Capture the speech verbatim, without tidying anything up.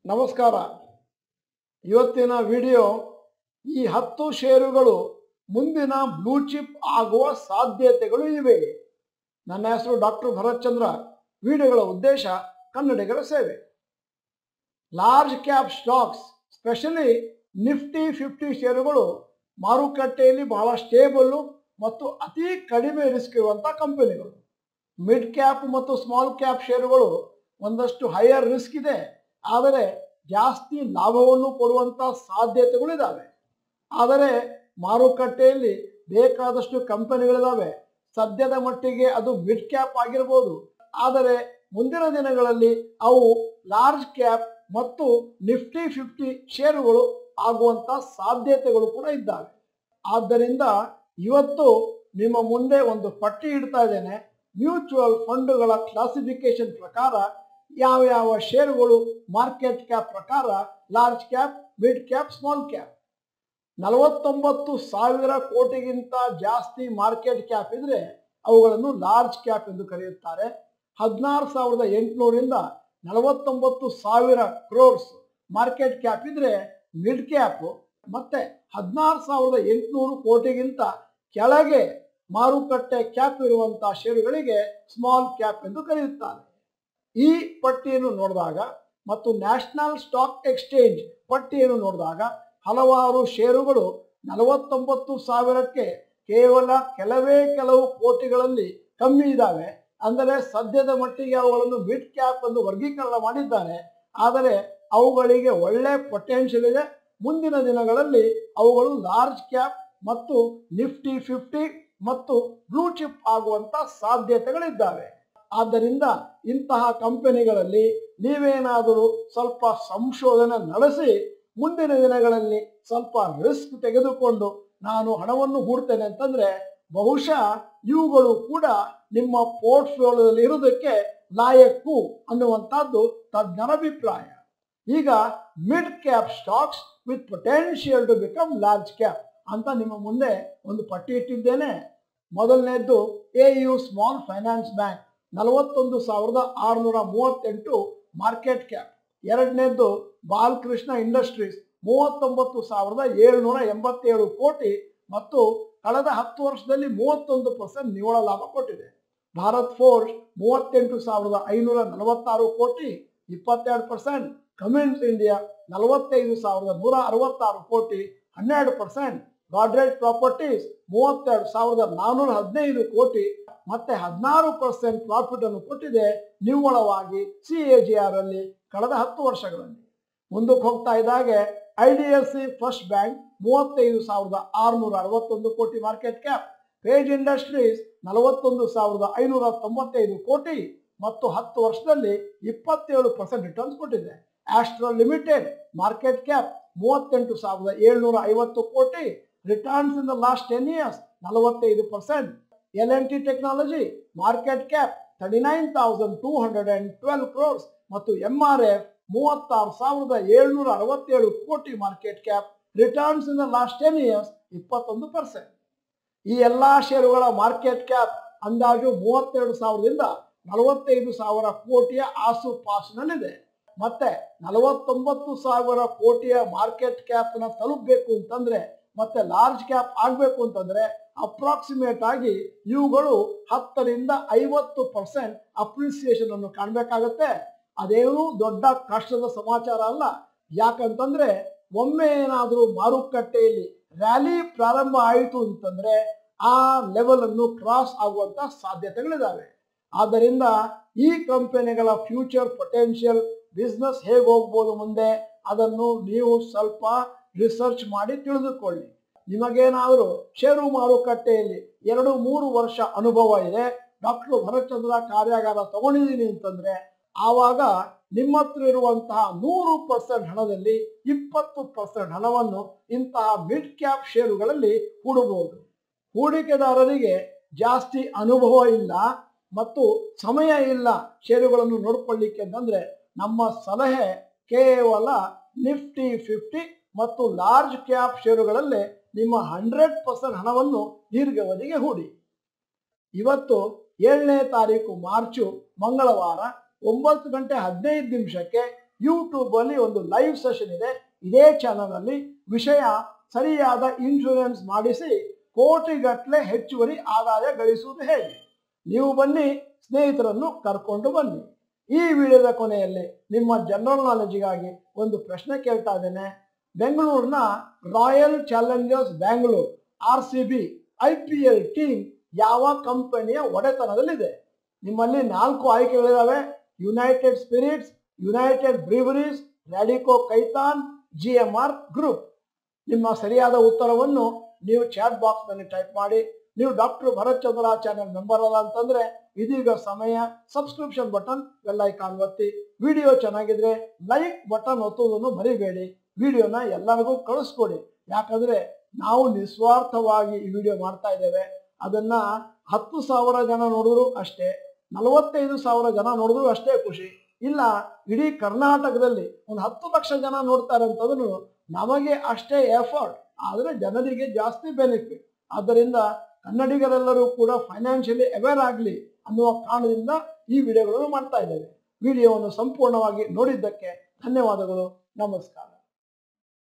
ನಮಸ್ಕಾರ. ಇವತ್ತಿನ ವಿಡಿಯೋ ಈ ಹತ್ತು ಷೇರುಗಳು ಮುಂದಿನ ಬ್ಲೂ ಚಿಪ್ ಆಗುವ ಸಾಧ್ಯತೆಗಳು ಇವೆ. ನನ್ನ ಹೆಸರು ಡಾಕ್ಟರ್ ಭರತ್ ಚಂದ್ರ. ವಿಡಿಯೋಗಳ ಉದ್ದೇಶ ಕನ್ನಡಿಗರ ಸೇವೆ. Large cap stocks, specially Nifty fifty ಷೇರುಗಳು ಮಾರುಕಟ್ಟೆಯಲ್ಲಿ ಬಹಳ ಸ್ಟೇಬಲ್ ಮತ್ತು ಅತಿ ಕಡಿಮೆ ರಿಸ್ಕ್ ಇರುವಂಥ ಕಂಪನಿಗಳು. ಮಿಡ್ ಕ್ಯಾಪ್ ಮತ್ತು ಸ್ಮಾಲ್ ಕ್ಯಾಪ್ ಷೇರುಗಳು ಒಂದಷ್ಟು ಹೈಯರ್ ರಿಸ್ಕ್ ಇದೆ, ಆದರೆ ಜಾಸ್ತಿ ಲಾಭವನ್ನು ಕೊಡುವಂಥ ಸಾಧ್ಯತೆಗಳಿದ್ದಾವೆ. ಆದರೆ ಮಾರುಕಟ್ಟೆಯಲ್ಲಿ ಬೇಕಾದಷ್ಟು ಕಂಪನಿಗಳಿದ್ದಾವೆ. ಸದ್ಯದ ಮಟ್ಟಿಗೆ ಅದು ಮಿಡ್ ಕ್ಯಾಪ್ ಆಗಿರ್ಬೋದು, ಆದರೆ ಮುಂದಿನ ದಿನಗಳಲ್ಲಿ ಅವು ಲಾರ್ಜ್ ಕ್ಯಾಪ್ ಮತ್ತು ನಿಫ್ಟಿ ಫಿಫ್ಟಿ ಷೇರುಗಳು ಆಗುವಂಥ ಸಾಧ್ಯತೆಗಳು ಕೂಡ ಇದ್ದಾವೆ. ಆದ್ದರಿಂದ ಇವತ್ತು ನಿಮ್ಮ ಮುಂದೆ ಒಂದು ಪಟ್ಟಿ ಇಡ್ತಾ ಇದ್ದೇನೆ. ಮ್ಯೂಚುವಲ್ ಫಂಡ್ಗಳ ಕ್ಲಾಸಿಫಿಕೇಶನ್ ಪ್ರಕಾರ ಯಾವ ಯಾವ ಷೇರುಗಳು ಮಾರ್ಕೆಟ್ ಕ್ಯಾಪ್ ಪ್ರಕಾರ large cap, mid cap, small cap. ನಲವತ್ತೊಂಬತ್ತು ಸಾವಿರ ಕೋಟಿಗಿಂತ ಜಾಸ್ತಿ ಮಾರ್ಕೆಟ್ ಕ್ಯಾಪ್ ಇದ್ರೆ ಅವುಗಳನ್ನು ಲಾರ್ಜ್ ಕ್ಯಾಪ್ ಎಂದು ಕರೆಯುತ್ತಾರೆ. ಹದಿನಾರು ಸಾವಿರದ ಎಂಟುನೂರಿಂದ ನಲವತ್ತೊಂಬತ್ತು ಸಾವಿರ ಕ್ರೋರ್ಸ್ ಮಾರ್ಕೆಟ್ ಕ್ಯಾಪ್ ಇದ್ರೆ ಮಿಡ್ ಕ್ಯಾಪ್, ಮತ್ತೆ ಹದಿನಾರು ಸಾವಿರದ ಎಂಟುನೂರು ಕೋಟಿಗಿಂತ ಕೆಳಗೆ ಮಾರುಕಟ್ಟೆ ಕ್ಯಾಪ್ ಇರುವಂತಹ ಷೇರುಗಳಿಗೆ ಸ್ಮಾಲ್ ಕ್ಯಾಪ್ ಎಂದು ಕರೆಯುತ್ತಾರೆ. ಈ ಪಟ್ಟಿಯನ್ನು ನೋಡಿದಾಗ ಮತ್ತು ನ್ಯಾಷನಲ್ ಸ್ಟಾಕ್ ಎಕ್ಸ್ಚೇಂಜ್ ಪಟ್ಟಿಯನ್ನು ನೋಡಿದಾಗ ಹಲವಾರು ಷೇರುಗಳು ನಲವತ್ತೊಂಬತ್ತು ಸಾವಿರಕ್ಕೆ ಕೇವಲ ಕೆಲವೇ ಕೆಲವು ಕೋಟಿಗಳಲ್ಲಿ ಕಮ್ಮಿ ಇದ್ದಾವೆ. ಅಂದರೆ ಸದ್ಯದ ಮಟ್ಟಿಗೆ ಅವುಗಳನ್ನು ಮಿಡ್ ಕ್ಯಾಪ್ ಎಂದು ವರ್ಗೀಕರಣ ಮಾಡಿದ್ದಾರೆ. ಆದರೆ ಅವುಗಳಿಗೆ ಒಳ್ಳೆ ಪೊಟೆನ್ಷಿಯಲ್ ಇದೆ. ಮುಂದಿನ ದಿನಗಳಲ್ಲಿ ಅವುಗಳು ಲಾರ್ಜ್ ಕ್ಯಾಪ್ ಮತ್ತು ನಿಫ್ಟಿ ಫಿಫ್ಟಿ ಮತ್ತು ಬ್ಲೂ ಚಿಪ್ ಆಗುವಂತ ಸಾಧ್ಯತೆಗಳಿದ್ದಾವೆ. ಆದ್ದರಿಂದ ಇಂತಹ ಕಂಪನಿಗಳಲ್ಲಿ ನೀವೇನಾದರೂ ಸ್ವಲ್ಪ ಸಂಶೋಧನೆ ನಡೆಸಿ ಮುಂದಿನ ದಿನಗಳಲ್ಲಿ ಸ್ವಲ್ಪ ರಿಸ್ಕ್ ತೆಗೆದುಕೊಂಡು ನಾನು ಹಣವನ್ನು ಹೂಡ್ತೇನೆ ಅಂತಂದ್ರೆ ಬಹುಶಃ ಇವುಗಳು ಕೂಡ ನಿಮ್ಮ ಪೋರ್ಟ್ಫೋಲಿಯೋದಲ್ಲಿ ಇರುವುದಕ್ಕೆ ಲಾಯಕ್ಕು ಅನ್ನುವಂಥದ್ದು ತಜ್ಞರ ಅಭಿಪ್ರಾಯ. ಈಗ mid cap stocks with potential to become large cap ಅಂತ ನಿಮ್ಮ ಮುಂದೆ ಒಂದು ಪಟ್ಟಿ ಇಟ್ಟಿದ್ದೇನೆ. ಮೊದಲನೇದ್ದು A U Small Finance Bank, ನಲವತ್ತೊಂದು ಸಾವಿರದ ಆರುನೂರ ಮೂವತ್ತೆಂಟು ಮಾರ್ಕೆಟ್ ಕ್ಯಾಪ್. ಎರಡನೇದ್ದು ಬಾಲಕೃಷ್ಣ ಇಂಡಸ್ಟ್ರೀಸ್, ಮೂವತ್ತೊಂಬತ್ತು ಸಾವಿರದ ಏಳುನೂರ ಎಂಬತ್ತೇಳು ಕೋಟಿ ಮತ್ತು ಕಳೆದ ಹತ್ತು ವರ್ಷದಲ್ಲಿ ಮೂವತ್ತೊಂದು ಪರ್ಸೆಂಟ್ ನಿವ್ವಳ ಲಾಭ ಕೊಟ್ಟಿದೆ. ಭಾರತ್ ಫೋರ್ಜ್ ಮೂವತ್ತೆಂಟು ಸಾವಿರದ ಐನೂರ ನಲವತ್ತಾರು ಕೋಟಿ, ಇಪ್ಪತ್ತೆರಡು ಪರ್ಸೆಂಟ್. ಕಮಿನ್ಸ್ ಇಂಡಿಯಾ ನಲವತ್ತೈದು ಸಾವಿರದ ನೂರ ಅರವತ್ತಾರು ಕೋಟಿ, ಹನ್ನೆರಡು ಪರ್ಸೆಂಟ್. ಗಾಡ್ರೇಜ್ ಪ್ರಾಪರ್ಟೀಸ್ ಮೂವತ್ತೆರಡು ಸಾವಿರದ ನಾನ್ನೂರ ಹದಿನೈದು ಕೋಟಿ ಮತ್ತೆ ಹದಿನಾರು ಪರ್ಸೆಂಟ್ ಪ್ರಾಫಿಟ್ ಅನ್ನು ಕೊಟ್ಟಿದೆ ನಿವ್ವಳವಾಗಿ ಸಿ ಎ ಜಿ ಆರ್ ಅಲ್ಲಿ ಕಳೆದ ಹತ್ತು ವರ್ಷಗಳಲ್ಲಿ. ಮುಂದಕ್ಕೆ ಹೋಗ್ತಾ ಇದ್ದಾಗೆ I D F C First Bank ಮೂವತ್ತೈದು ಸಾವಿರದ ಆರುನೂರ ಅರವತ್ತೊಂದು ಕೋಟಿ ಮಾರ್ಕೆಟ್ ಕ್ಯಾಪ್. ಪೇಜ್ ಇಂಡಸ್ಟ್ರೀಸ್ ನಲವತ್ತೊಂದು ಸಾವಿರದ ಐನೂರ ತೊಂಬತ್ತೈದು ಕೋಟಿ ಮತ್ತು ಹತ್ತು ವರ್ಷದಲ್ಲಿ ಇಪ್ಪತ್ತೇಳು ಪರ್ಸೆಂಟ್ ರಿಟರ್ನ್ಸ್ ಕೊಟ್ಟಿದೆ. ಆಸ್ಟ್ರಲ್ ಲಿಮಿಟೆಡ್ ಮಾರ್ಕೆಟ್ ಕ್ಯಾಪ್ ಮೂವತ್ತೆಂಟು ಸಾವಿರದ ಏಳ್ನೂರ ಐವತ್ತು ಕೋಟಿ, returns in the last ten years ನಲವತ್ತೈದು percent. L N T Technology market cap thirty nine thousand two hundred and twelve crores ಮತ್ತು ಎಂ ಆರ್ ಎಫ್ ಮೂವತ್ತಾರು ಸಾವಿರದ ಏಳ್ನೂರ ಅರವತ್ತೇಳು ಕೋಟಿ market cap, returns in the last ten years ಇಪ್ಪತ್ತೊಂದು percent. ಈ ಎಲ್ಲಾ ಷೇರುಗಳ ಮಾರ್ಕೆಟ್ ಕ್ಯಾಪ್ ಅಂದಾಜು ಮೂವತ್ತೆರಡು ಸಾವಿರದಿಂದ ನಲವತ್ತೈದು ಸಾವಿರ ಕೋಟಿಯ ಆಸುಪಾಸಿನಲ್ಲಿದೆ. ಮತ್ತೆ ನಲವತ್ತೊಂಬತ್ತು ಸಾವಿರ ಕೋಟಿಯ ಮಾರ್ಕೆಟ್ ಕ್ಯಾಪ್ ನ ತಲುಪಬೇಕು ಅಂತಂದ್ರೆ ಮತ್ತೆ ಲಾರ್ಜ್ ಕ್ಯಾಪ್ ಆಗಬೇಕು ಅಂತಂದ್ರೆ ಅಪ್ರಾಕ್ಸಿಮೇಟ್ ಆಗಿ ಇವುಗಳು ಹತ್ತರಿಂದ ಐವತ್ತು ಪರ್ಸೆಂಟ್ ಅಪ್ರಿಸಿಯೇಷನ್ ಅನ್ನು ಕಾಣಬೇಕಾಗತ್ತೆ. ಅದೇನು ದೊಡ್ಡ ಕಷ್ಟದ ಸಮಾಚಾರ ಅಲ್ಲ. ಯಾಕಂತಂದ್ರೆ ಒಮ್ಮೆ ಏನಾದರೂ ಮಾರುಕಟ್ಟೆಯಲ್ಲಿ ರ್ಯಾಲಿ ಪ್ರಾರಂಭ ಆಯಿತು ಅಂತಂದ್ರೆ ಆ ಲೆವೆಲ್ ಅನ್ನು ಕ್ರಾಸ್ ಆಗುವಂತ ಸಾಧ್ಯತೆಗಳಿದಾವೆ. ಆದ್ದರಿಂದ ಈ ಕಂಪನಿಗಳ ಫ್ಯೂಚರ್ ಪೊಟೆನ್ಷಿಯಲ್, ಬಿಸ್ನೆಸ್ ಹೇಗೆ ಹೋಗ್ಬೋದು ಮುಂದೆ, ಅದನ್ನು ನೀವು ಸ್ವಲ್ಪ ರಿಸರ್ಚ್ ಮಾಡಿ ತಿಳಿದುಕೊಳ್ಳಿ. ನಿಮಗೇನಾದರೂ ಷೇರು ಮಾರುಕಟ್ಟೆಯಲ್ಲಿ ಎರಡು ಮೂರು ವರ್ಷ ಅನುಭವ ಇದೆ, ಡಾಕ್ಟರ್ ಭರತ್ ಚಂದ್ರ ಕಾರ್ಯಾಗಾರ ತಗೊಂಡಿದ್ದೀನಿ ಅಂತಂದ್ರೆ ಆವಾಗ ನಿಮ್ಮ ಹತ್ರ ಇರುವಂತಹ ನೂರು ಪರ್ಸೆಂಟ್ ಹಣದಲ್ಲಿ ಇಪ್ಪತ್ತು ಪರ್ಸೆಂಟ್ ಹಣವನ್ನು ಇಂತಹ ಮಿಡ್ ಕ್ಯಾಪ್ ಷೇರುಗಳಲ್ಲಿ ಹೂಡಬಹುದು. ಹೂಡಿಕೆದಾರರಿಗೆ ಜಾಸ್ತಿ ಅನುಭವ ಇಲ್ಲ ಮತ್ತು ಸಮಯ ಇಲ್ಲ ಷೇರುಗಳನ್ನು ನೋಡ್ಕೊಳ್ಳಿಕ್ಕೆ ಅಂತಂದ್ರೆ ನಮ್ಮ ಸಲಹೆ ಕೇವಲ ನಿಫ್ಟಿ ಫಿಫ್ಟಿ ಮತ್ತು ಲಾರ್ಜ್ ಕ್ಯಾಪ್ ಷೇರುಗಳಲ್ಲಿ ನಿಮ್ಮ ಹಂಡ್ರೆಡ್ ಪರ್ಸೆಂಟ್ ಹಣವನ್ನು ದೀರ್ಘಾವಧಿಗೆ ಹೂಡಿ. ಇವತ್ತು ಏಳನೇ ತಾರೀಕು ಮಾರ್ಚು ಮಂಗಳವಾರ ಒಂಬತ್ತು ಗಂಟೆ ಹದಿನೈದು ನಿಮಿಷಕ್ಕೆ ಯೂಟ್ಯೂಬ್ ಅಲ್ಲಿ ಒಂದು ಲೈವ್ ಸೆಷನ್ ಇದೆ. ಇದೇ ಚಾನಲ್ ಅಲ್ಲಿ ವಿಷಯ ಸರಿಯಾದ ಇನ್ಶೂರೆನ್ಸ್ ಮಾಡಿಸಿ ಕೋಟಿಗಟ್ಟಲೆ ಹೆಚ್ಚುವರಿ ಆದಾಯ ಗಳಿಸುವುದು ಹೇಗೆ. ನೀವು ಬನ್ನಿ, ಸ್ನೇಹಿತರನ್ನು ಕರ್ಕೊಂಡು ಬನ್ನಿ. ಈ ವಿಡಿಯೋದ ಕೊನೆಯಲ್ಲಿ ನಿಮ್ಮ ಜನರಲ್ ನಾಲೆಜ್ಗಾಗಿ ಒಂದು ಪ್ರಶ್ನೆ ಕೇಳ್ತಾ ಇದ್ದೇನೆ. ಬೆಂಗಳೂರಿನ Royal Challengers Bangalore R C B I P L team ಯಾವ ಕಂಪನಿಯ ಒಡೆತನದಲ್ಲಿದೆ? ನಿಮ್ಮಲ್ಲಿ ನಾಲ್ಕು ಆಯ್ಕೆಗಳಿದಾವೆ. United Spirits, United Breweries, Radico Khaitan, G M R Group. ನಿಮ್ಮ ಸರಿಯಾದ ಉತ್ತರವನ್ನು ನೀವು ಚಾಟ್ ಬಾಕ್ಸ್ ನಲ್ಲಿ ಟೈಪ್ ಮಾಡಿ. ನೀವು doctor Bharat Chandra channel member ಅಲ್ಲ ಅಂತಂದ್ರೆ ಇದೀಗ ಸಮಯ. ಸಬ್ಸ್ಕ್ರಿಪ್ಷನ್ ಬಟನ್, ಬೆಲ್ ಐಕಾನ್ ಒತ್ತಿ. ವಿಡಿಯೋ ಚೆನ್ನಾಗಿದ್ರೆ ಲೈಕ್ ಬಟನ್ ಒತ್ತುವುದನ್ನು ಮರಿಬೇಡಿ. ವಿಡಿಯೋನ ಎಲ್ಲರಿಗೂ ಕಳಿಸ್ಕೊಡಿ. ಯಾಕಂದ್ರೆ ನಾವು ನಿಸ್ವಾರ್ಥವಾಗಿ ಈ ವಿಡಿಯೋ ಮಾಡ್ತಾ ಇದ್ದೇವೆ. ಅದನ್ನ ಹತ್ತು ಸಾವಿರ ಜನ ನೋಡಿದ್ರು ಅಷ್ಟೇ, ನಲವತ್ತೈದು ಸಾವಿರ ಜನ ನೋಡಿದ್ರು ಅಷ್ಟೇ ಖುಷಿ. ಇಲ್ಲ ಇಡೀ ಕರ್ನಾಟಕದಲ್ಲಿ ಒಂದು ಹತ್ತು ಲಕ್ಷ ಜನ ನೋಡ್ತಾರೆ ಅಂತಂದ್ರು ನಮಗೆ ಅಷ್ಟೇ ಎಫರ್ಟ್, ಆದರೆ ಜನರಿಗೆ ಜಾಸ್ತಿ ಬೆನಿಫಿಟ್. ಆದ್ದರಿಂದ ಕನ್ನಡಿಗರೆಲ್ಲರೂ ಕೂಡ ಫೈನಾನ್ಷಿಯಲಿ ಅವೇರ್ ಆಗಲಿ ಅನ್ನುವ ಕಾರಣದಿಂದ ಈ ವಿಡಿಯೋಗಳನ್ನು ಮಾಡ್ತಾ ಇದ್ದೇವೆ. ವಿಡಿಯೋವನ್ನು ಸಂಪೂರ್ಣವಾಗಿ ನೋಡಿದ್ದಕ್ಕೆ ಧನ್ಯವಾದಗಳು. ನಮಸ್ಕಾರ.